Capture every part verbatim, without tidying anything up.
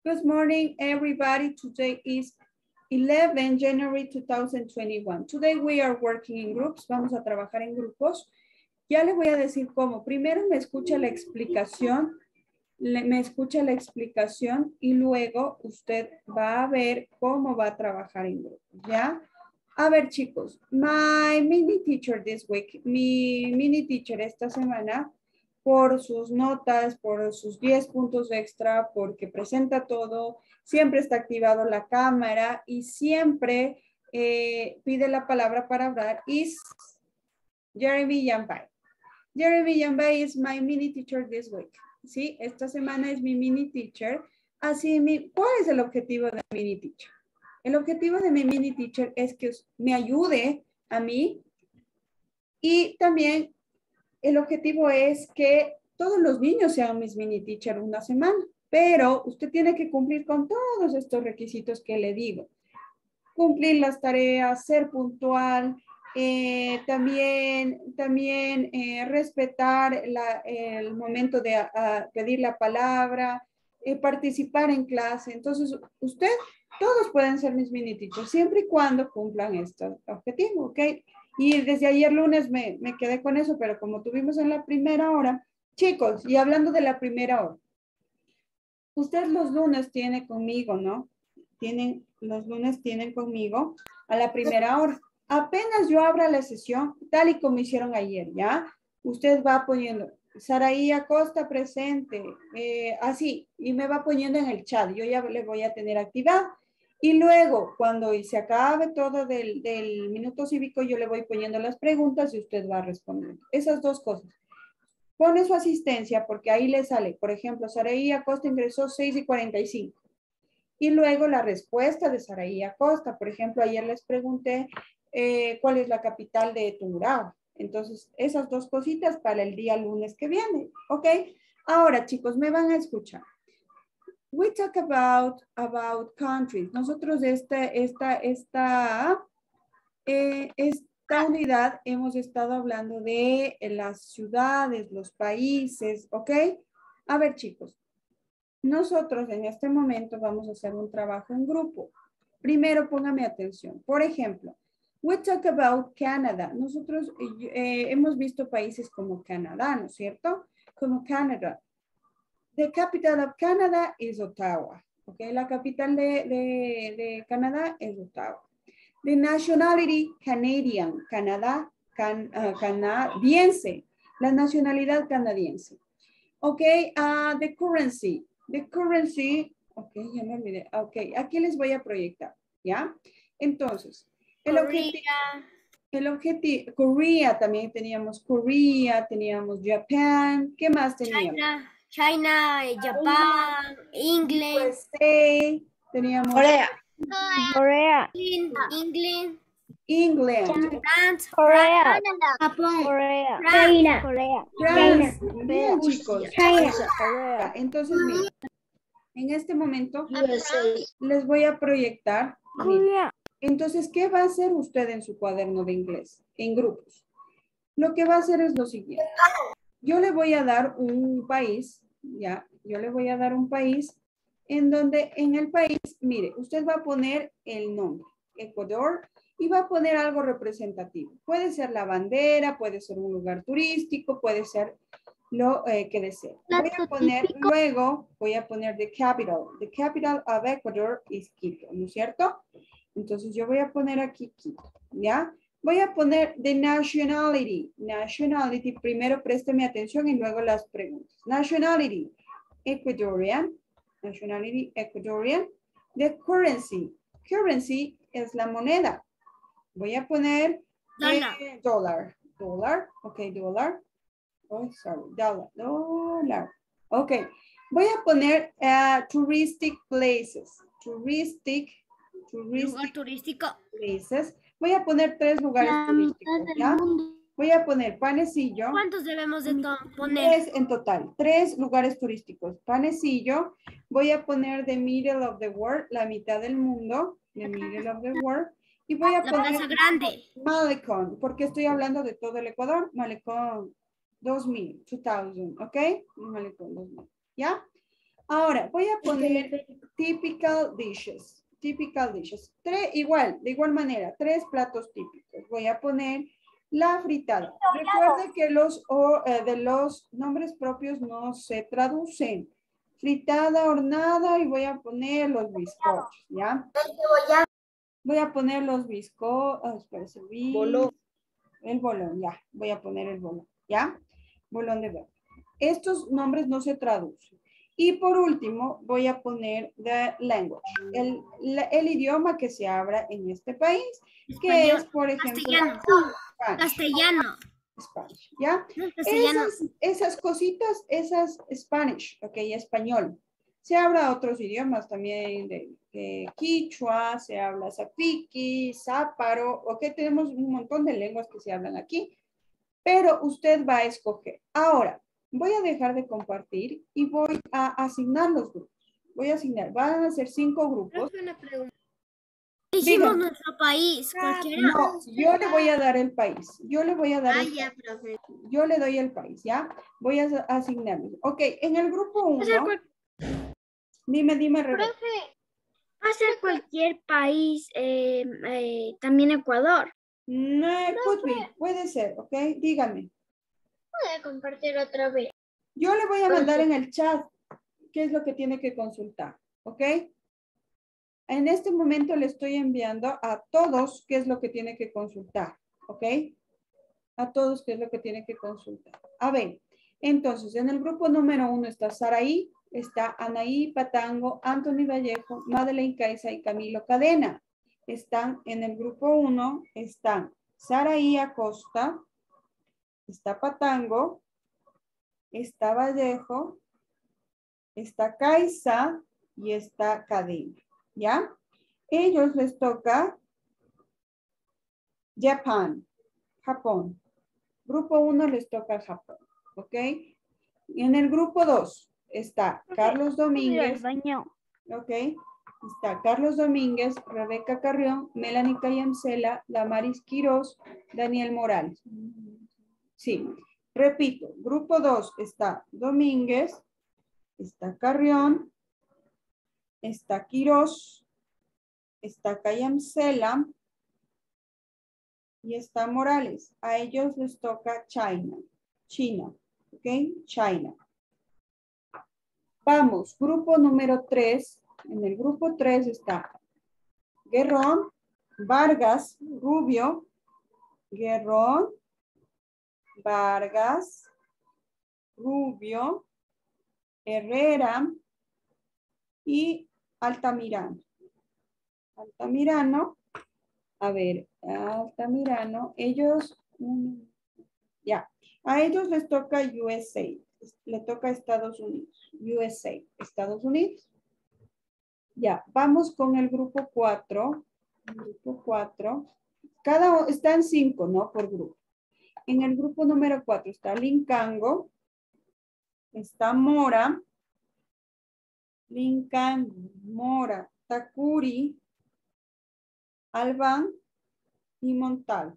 Good morning, everybody. Today is eleven January two thousand twenty-one. Today we are working in groups. Vamos a trabajar en grupos. Ya le voy a decir cómo. Primero me escucha la explicación, le, me escucha la explicación y luego usted va a ver cómo va a trabajar en grupos, ¿ya? A ver, chicos, my mini teacher this week, mi mini teacher esta semana, por sus notas, por sus diez puntos extra, porque presenta todo, siempre está activado la cámara y siempre eh, pide la palabra para hablar, is Jeremy Yambay. Jeremy Yambay is my mini teacher this week. ¿Sí? Esta semana es mi mini teacher. Así, mi, ¿cuál es el objetivo de mi mini teacher? El objetivo de mi mini teacher es que me ayude a mí y también el objetivo es que todos los niños sean mis mini teacher una semana, pero usted tiene que cumplir con todos estos requisitos que le digo. Cumplir las tareas, ser puntual, eh, también, también eh, respetar la, el momento de uh, pedir la palabra, eh, participar en clase. Entonces, usted, todos pueden ser mis mini teachers, siempre y cuando cumplan este objetivo, ¿ok? Y desde ayer lunes me, me quedé con eso, pero como tuvimos en la primera hora, chicos, y hablando de la primera hora, usted los lunes tiene conmigo, ¿no? Tienen, los lunes tienen conmigo a la primera hora. Apenas yo abra la sesión, tal y como hicieron ayer, ¿ya? Usted va poniendo, Saraí Acosta presente, eh, así, y me va poniendo en el chat, yo ya le voy a tener activado. Y luego, cuando se acabe todo del, del minuto cívico, yo le voy poniendo las preguntas y usted va respondiendo. Esas dos cosas. Pone su asistencia porque ahí le sale, por ejemplo, Saraí Acosta ingresó seis y cuarenta y cinco. Y luego la respuesta de Saraí Acosta. Por ejemplo, ayer les pregunté eh, cuál es la capital de Tungurahua. Entonces, esas dos cositas para el día lunes que viene. ¿Ok? Ahora, chicos, me van a escuchar. We talk about, about countries. Nosotros esta, esta, esta, eh, esta unidad hemos estado hablando de las ciudades, los países, ¿ok? A ver, chicos, nosotros en este momento vamos a hacer un trabajo en grupo. Primero, póngame atención. Por ejemplo, we talk about Canada. Nosotros eh, hemos visto países como Canadá, ¿no es cierto? Como Canadá. The capital of Canada is Ottawa. Okay, la capital de, de, de Canadá es Ottawa. The nationality Canadian, Canadá, can, uh, canadiense. La nacionalidad canadiense. Okay, uh, the currency. The currency, okay, ya me olvidé. Okay, aquí les voy a proyectar, ¿ya? Entonces, el objetivo, el objetivo, Korea también teníamos Korea, teníamos Japan, ¿qué más teníamos? China. China, Japan, England, U S A, teníamos Corea, Corea, England, England, France, Corea, Japón, Corea, China, Corea, France. Bien, chicos. China, Ya, Corea, entonces, miren, en este momento U S A, les voy a proyectar. miren. Corea. Entonces, ¿qué va a hacer usted en su cuaderno de inglés? En grupos. Lo que va a hacer es lo siguiente. Yo le voy a dar un país, ya, yo le voy a dar un país en donde en el país, mire, usted va a poner el nombre, Ecuador, y va a poner algo representativo. Puede ser la bandera, puede ser un lugar turístico, puede ser lo eh, que desee. Voy a poner, luego, voy a poner the capital. The capital of Ecuador is Quito, ¿no es cierto? Entonces yo voy a poner aquí Quito, ¿ya? Voy a poner the nationality. Nationality, primero présteme atención y luego las preguntas. Nationality, Ecuadorian. Nationality, Ecuadorian. The currency. Currency es la moneda. Voy a poner Dólar. eh, dólar. Dólar, ok, dólar. Oh, sorry, dólar, dólar. Ok, voy a poner uh, touristic places. Touristic, touristic lugar turístico. places. Voy a poner tres lugares La turísticos, mitad del ¿ya? mundo. Voy a poner Panecillo. ¿Cuántos debemos de poner? Tres en total, tres lugares turísticos. Panecillo. Voy a poner the middle of the world, la mitad del mundo. The middle of the world. Y voy a La poner Plaza Grande. Malecón, porque estoy hablando de todo el Ecuador. Malecón dos mil, dos mil, ¿ok? Malecón dos mil, ¿ya? Ahora, voy a poner typical dishes. Typical dishes. Tres, igual, de igual manera, tres platos típicos. Voy a poner la fritada. Recuerde que los, o, eh, de los nombres propios no se traducen. Fritada, hornada y voy a poner los bizcochos, ¿ya? Voy a poner los bizcochos. Oh, espérese, bis, el bolón, ya. Voy a poner el bolón, ¿ya? Bolón de verde. Estos nombres no se traducen. Y por último, voy a poner the language, el, la, el idioma que se habla en este país, que Español. es, por ejemplo, Castellano. Spanish. Castellano. Spanish, ¿ya? No, castellano. Esas, esas cositas, esas Spanish, ok, español. Se habla otros idiomas también, de, de quichua, se habla zapiqui, záparo, ok, tenemos un montón de lenguas que se hablan aquí, pero usted va a escoger. Ahora, voy a dejar de compartir y voy a asignar los grupos. Voy a asignar, van a ser cinco grupos. Dijimos Diga. nuestro país, cualquiera. No, yo le voy a dar el país. Yo le voy a dar Ah, el ya, país. profe. Yo le doy el país, ¿ya? Voy a asignarlos. Ok, en el grupo uno. Dime, dime, Rebeca. Profe, va a ser cualquier país, eh, eh, también Ecuador. No, could be, puede ser, ok. Dígame. Voy a compartir otra vez. Yo le voy a mandar en el chat qué es lo que tiene que consultar, ok. En este momento le estoy enviando a todos qué es lo que tiene que consultar, ok. A todos qué es lo que tiene que consultar. A ver, entonces en el grupo número uno está Saraí, está Anaí Patango, Anthony Vallejo, Madeleine Caiza y Camilo Cadena. Están en el grupo uno, están Saraí Acosta, está Patango, está Vallejo, está Caiza y está Cadena, ¿ya? Ellos les toca Japan, Japón. Grupo uno les toca Japón, ¿ok? En el grupo dos está Carlos Domínguez, ¿ok? Está Carlos Domínguez, Rebeca Carrión, Melanie Cayamcela, Damaris Quiroz, Daniel Morales. Sí, repito, grupo dos está Domínguez, está Carrión, está Quiroz, está Cayamcela y está Morales. A ellos les toca China, China, ¿ok? China. Vamos, grupo número tres. En el grupo tres está Guerrón, Vargas, Rubio, Guerrón, Vargas, Rubio, Herrera y Altamirano. Altamirano, a ver, Altamirano, ellos, ya, a ellos les toca U S A, le toca Estados Unidos, U S A, Estados Unidos. Ya, vamos con el grupo cuatro. Grupo cuatro. Cada, están cinco, ¿no? Por grupo. En el grupo número cuatro está Lincango, está Mora, Lincango, Mora, Takuri, Albán y Montal.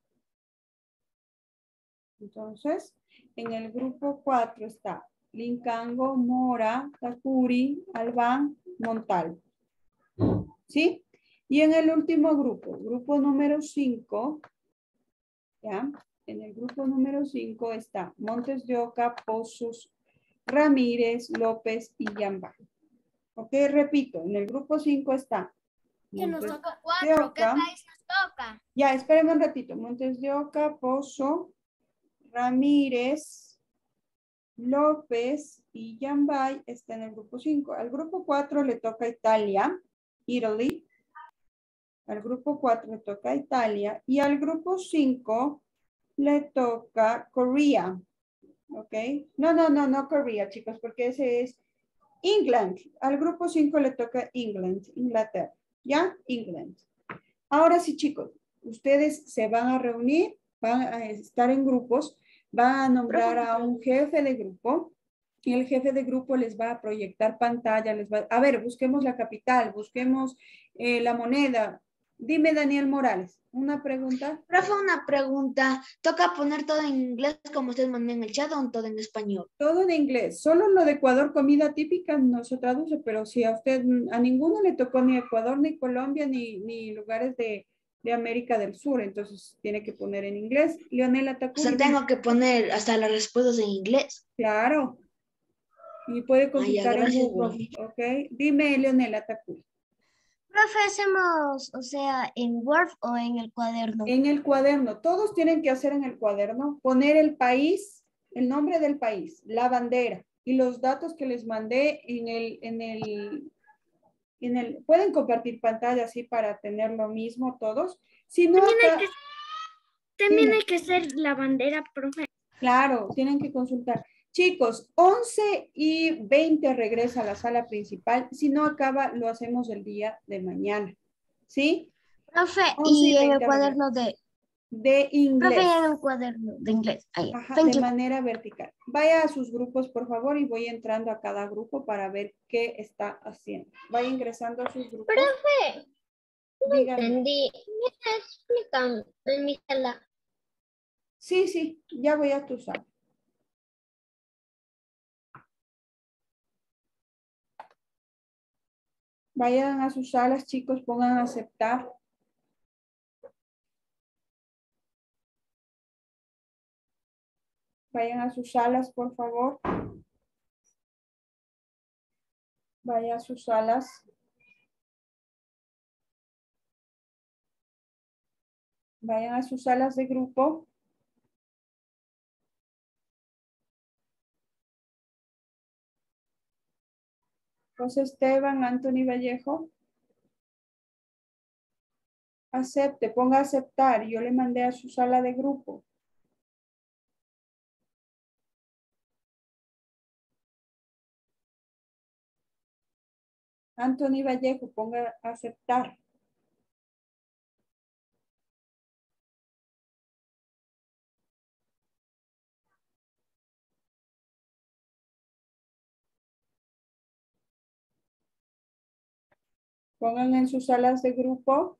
Entonces, en el grupo cuatro está Lincango, Mora, Takuri, Albán, Montal. ¿Sí? Y en el último grupo, grupo número cinco, ¿ya? En el grupo número cinco está Montes de Oca, Pozos, Ramírez, López y Yamba. Ok, repito, en el grupo cinco está Que nos Montes toca de cuatro. ¿Qué Oca. país nos toca? Ya, espérenme un ratito. Montes de Oca, Pozo, Ramírez, López y Yambay está en el grupo cinco. Al grupo cuatro le toca Italia, Italy. Al grupo cuatro le toca Italia. Y al grupo cinco le toca Corea. ¿Ok? No, no, no, no Corea, chicos, porque ese es England. Al grupo cinco le toca England, Inglaterra. ¿Ya? England. Ahora sí, chicos, ustedes se van a reunir, van a estar en grupos, van a nombrar a un jefe de grupo y el jefe de grupo les va a proyectar pantalla, les va a ver, busquemos la capital, busquemos eh, la moneda, Dime, Daniel Morales, una pregunta. Profe, una pregunta. ¿Toca poner todo en inglés como ustedes mandan en el chat o todo en español? Todo en inglés. Solo lo de Ecuador, comida típica, no se traduce, pero si a usted, a ninguno le tocó ni Ecuador, ni Colombia, ni, ni lugares de, de América del Sur, entonces tiene que poner en inglés. Leonela O Takuri. sea, tengo que poner hasta las respuestas en inglés. Claro. Y puede Ah, ya, consultar en gracias, Google, ¿ok? Dime, Leonela Takuri. Profe, hacemos, o sea, en Word o en el cuaderno. En el cuaderno, todos tienen que hacer en el cuaderno, poner el país, el nombre del país, la bandera y los datos que les mandé en el, en el, en el, pueden compartir pantalla así para tener lo mismo todos. Si no, También hay acá, que, también dime. hay que hacer la bandera, profe. Claro, tienen que consultar. Chicos, once y veinte regresa a la sala principal. Si no acaba, lo hacemos el día de mañana. ¿Sí? Profe, once y en el veinte cuaderno de... de Profe, inglés. en el cuaderno de inglés. Ahí. Ajá, Thank de you. manera vertical. Vaya a sus grupos, por favor, y voy entrando a cada grupo para ver qué está haciendo. Vaya ingresando a sus grupos. Profe, Díganme. entendí. Me explican en mi sala. Sí, sí, ya voy a tu sala. Vayan a sus salas, chicos, pongan a aceptar. Vayan a sus salas, por favor. Vayan a sus salas. Vayan a sus salas de grupo. José Esteban, Anthony Vallejo. Acepte, ponga a aceptar. Yo le mandé a su sala de grupo. Anthony Vallejo, ponga a aceptar. Pongan en sus salas de grupo.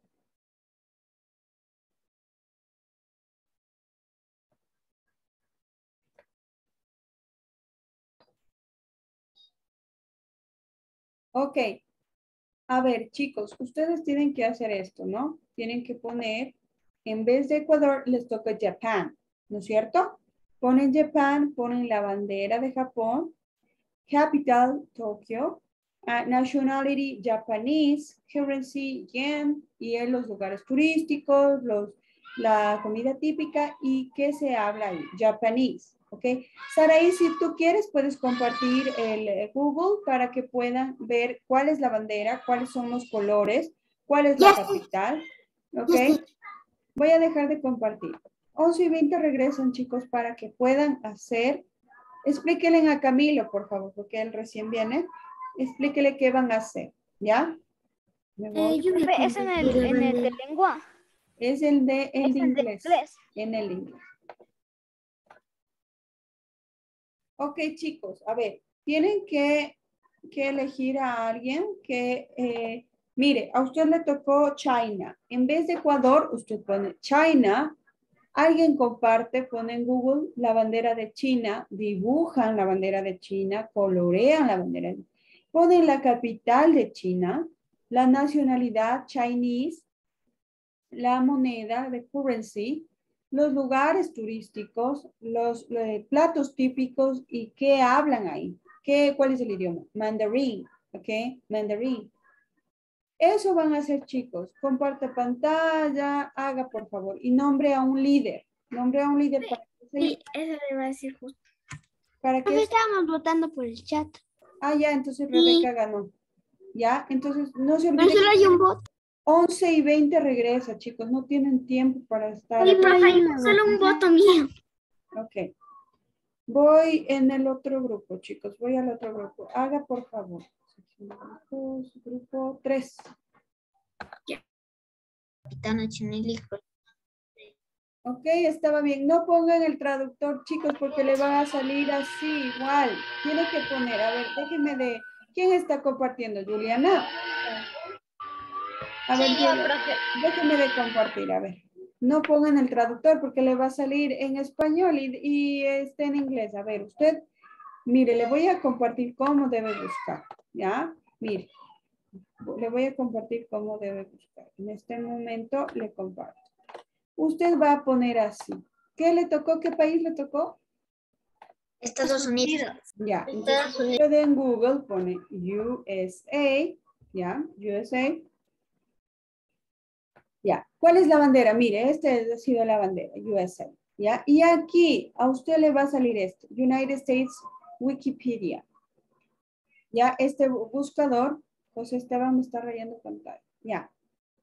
Ok. A ver, chicos, ustedes tienen que hacer esto, ¿no? Tienen que poner, en vez de Ecuador, les toca Japan, ¿no es cierto? Ponen Japan, ponen la bandera de Japón, capital, Tokio, uh, nationality, Japanese, currency, yen, y en los lugares turísticos, los, la comida típica, y qué se habla ahí, Japanese, ¿ok? Saraí, si tú quieres, puedes compartir el eh, Google para que puedan ver cuál es la bandera, cuáles son los colores, cuál es la capital, ¿ok? Voy a dejar de compartir. once y veinte regresan, chicos, para que puedan hacer. Explíquenle a Camilo, por favor, porque él recién viene. Explíquele qué van a hacer, ¿ya? Me voy. Eh, yo voy a Profe, es en el, compartir la en el de bandera. lengua. Es el de, el Es de el de inglés. inglés. En el inglés. Ok, chicos, a ver, tienen que, que elegir a alguien que, eh, mire, a usted le tocó China. En vez de Ecuador, usted pone China. Alguien comparte, pone en Google la bandera de China, dibujan la bandera de China, colorean la bandera de China, ponen la capital de China, la nacionalidad Chinese, la moneda de currency, los lugares turísticos, los, los platos típicos y qué hablan ahí. ¿Qué, ¿Cuál es el idioma? Mandarín, ¿ok? Mandarín. Eso van a hacer, chicos. Comparte pantalla, haga por favor y nombre a un líder. Nombre a un líder para que Sí, eso le iba a decir justo. para Profe, que estábamos votando por el chat. Ah, ya, entonces Sí. Rebeca ganó. Ya, entonces no se Pero olviden. solo hay un voto. once y veinte regresa, chicos. No tienen tiempo para estar. Sí, aquí. profe, solo un voto mío. Ok. Voy en el otro grupo, chicos. Voy al otro grupo. Haga, por favor. Grupos, grupo tres. Capitana Chinelli. Ok, estaba bien. No pongan el traductor, chicos, porque le va a salir así, igual. Tiene que poner, a ver, déjenme de... ¿Quién está compartiendo? Juliana. A ver, Sí, yo, Diego, profe. déjeme de compartir, a ver. No pongan el traductor porque le va a salir en español y, y está en inglés. A ver, usted, mire, le voy a compartir cómo debe buscar, ¿ya? Mire, le voy a compartir cómo debe buscar. En este momento le comparto. Usted va a poner así. ¿Qué le tocó? ¿Qué país le tocó? Estados Unidos. Ya, Estados entonces Unidos. usted en Google pone U S A, ya, U S A. Ya, ¿cuál es la bandera? Mire, esta ha sido la bandera, U S A, ya. Y aquí a usted le va a salir esto, United States Wikipedia. Ya, este buscador, José Esteban me está rayando pantalla, ya.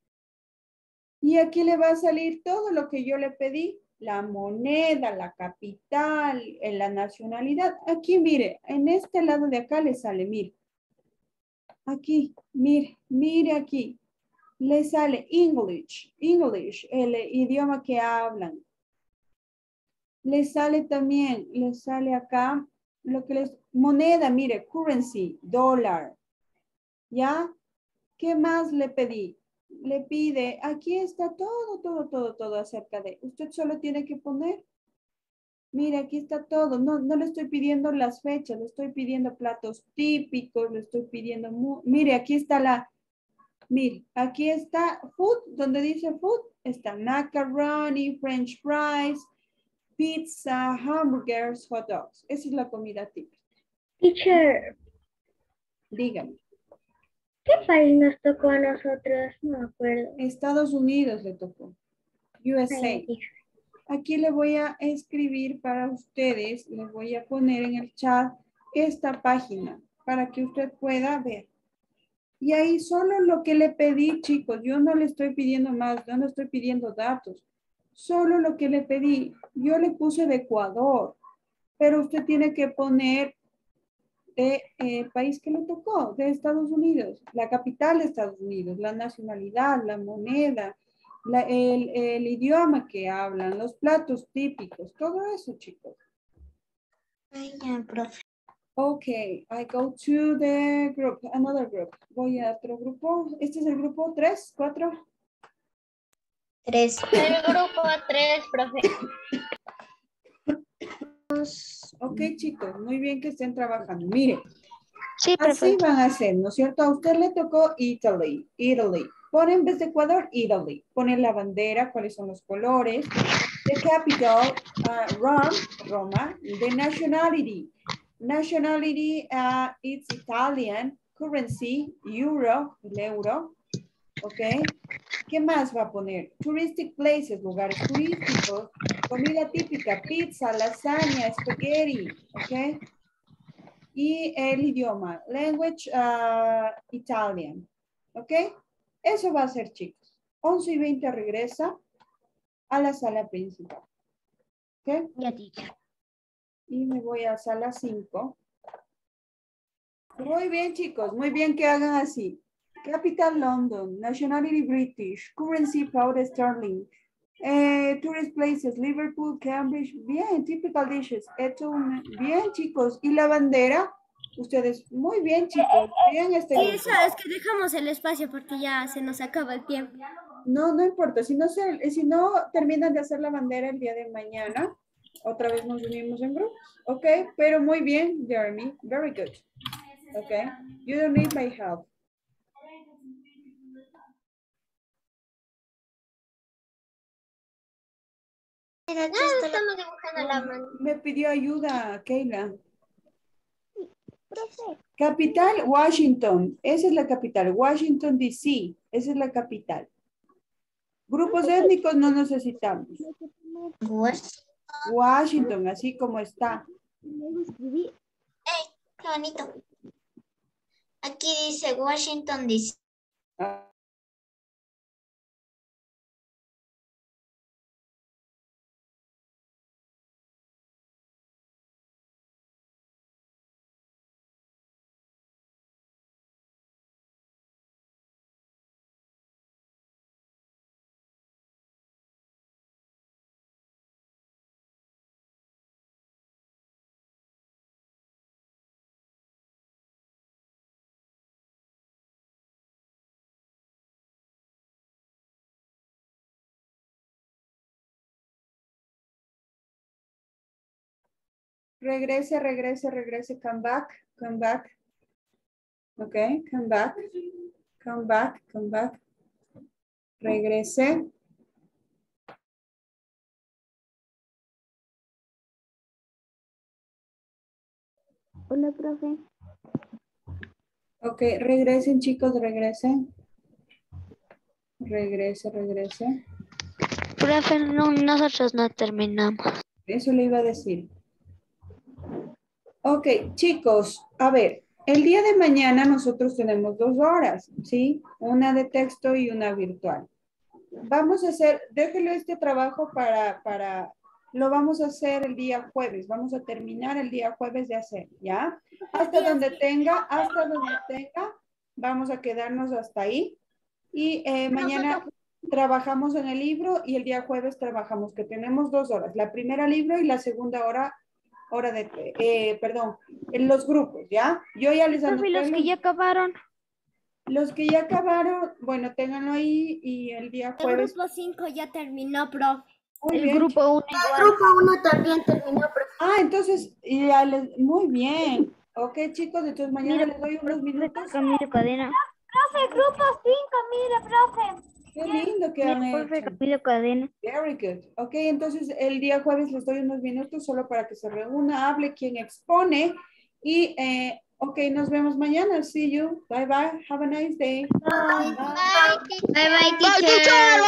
Y aquí le va a salir todo lo que yo le pedí, la moneda, la capital, eh, la nacionalidad. Aquí, mire, en este lado de acá le sale, mire. Aquí, mire, mire aquí. Le sale English, English, el idioma que hablan. Le sale también, le sale acá lo que les, moneda, mire, currency, dólar. ¿Ya? ¿Qué más le pedí? Le pide, aquí está todo, todo, todo, todo acerca de, usted solo tiene que poner, mire, aquí está todo, no, no le estoy pidiendo las fechas, le estoy pidiendo platos típicos, le estoy pidiendo, mire, aquí está la, mire, aquí está food, donde dice food, está macaroni, french fries, pizza, hamburgers, hot dogs. Esa es la comida típica. Teacher, Dígame. ¿qué país nos tocó a nosotros? No me acuerdo. Estados Unidos le tocó. U S Ay, A. teacher. Aquí le voy a escribir para ustedes, les voy a poner en el chat esta página para que usted pueda ver. Y ahí solo lo que le pedí, chicos, yo no le estoy pidiendo más, yo no estoy pidiendo datos. Solo lo que le pedí, yo le puse de Ecuador, pero usted tiene que poner de eh, país que le tocó, de Estados Unidos, la capital de Estados Unidos, la nacionalidad, la moneda, la- el, el idioma que hablan, los platos típicos, todo eso, chicos. Ay, ya, profe. Okay, I go to the group, another group. Voy a otro grupo. Este es el grupo tres, cuatro. Tres. El grupo tres, profe. Ok, chicos, muy bien que estén trabajando. Mire, Sí, así van a hacer, ¿no es cierto? A usted le tocó Italy, Italy. Pone en vez de Ecuador, Italy. Pone la bandera, cuáles son los colores. The capital, uh, Rome, Roma. The nationality. Nationality, uh, it's Italian. Currency, euro, el euro. ¿Ok? ¿Qué más va a poner? Touristic places, lugares turísticos. Comida típica, pizza, lasaña, spaghetti. ¿Ok? Y el idioma, language uh, Italian. ¿Ok? Eso va a ser, chicos. once y veinte regresa a la sala principal. ¿Ok? Ya, teacher. Y me voy a sala cinco. Muy bien, chicos. Muy bien que hagan así. Capital London, nationality British, currency pound sterling, eh, tourist places, Liverpool, Cambridge. Bien, typical dishes. Esto, bien, chicos. ¿Y la bandera? Ustedes, muy bien, chicos. Bien este Sí, grupo. eso es que dejamos el espacio porque ya se nos acaba el tiempo. No, no importa. Si no, se, si no terminan de hacer la bandera el día de mañana, otra vez nos unimos en grupos. Ok, pero muy bien, Jeremy. Very good. Ok, you don't need my help. Mira, aquí está estamos dibujando la mano. Me pidió ayuda, Keila. Capital, Washington. Esa es la capital. Washington, D C. Esa es la capital. Grupos étnicos no necesitamos. Pues, Washington, así como está. qué bonito. Aquí dice Washington, D C. Ah, Regrese, regrese, regrese. Come back, come back. Ok, come back. Come back, come back. Regrese. Hola, profe. Ok, regresen chicos, regresen. Regrese, regrese. Profe, no, nosotros no terminamos. Eso le iba a decir. Ok, chicos, a ver, el día de mañana nosotros tenemos dos horas, ¿sí? Una de texto y una virtual. Vamos a hacer, déjelo este trabajo para, para, lo vamos a hacer el día jueves, vamos a terminar el día jueves de hacer, ¿ya? Hasta donde tenga, hasta donde tenga, vamos a quedarnos hasta ahí. Y eh, mañana trabajamos en el libro y el día jueves trabajamos, que tenemos dos horas, la primera libro y la segunda hora, hora de, eh, perdón, en los grupos, ¿ya? Yo ya les anoté. Profe, los que ya acabaron. Los que ya acabaron, bueno, ténganlo ahí y el día El jueves. grupo cinco ya terminó, profe. Muy El bien. grupo uno El igual. grupo uno también terminó, profe. Ah, entonces, ya les- muy bien. Ok, chicos, entonces mañana Mira, les doy unos minutos. Camilo Cadena. Profe, grupo cinco, mire, profe. Qué lindo que han Mira, profe, hecho. Camilo Cadena. Very good. Ok, entonces el día jueves les doy unos minutos solo para que se reúna, hable quien expone. Y, eh, ok, nos vemos mañana. See you. Bye, bye. Have a nice day. Bye. Bye bye, teacher.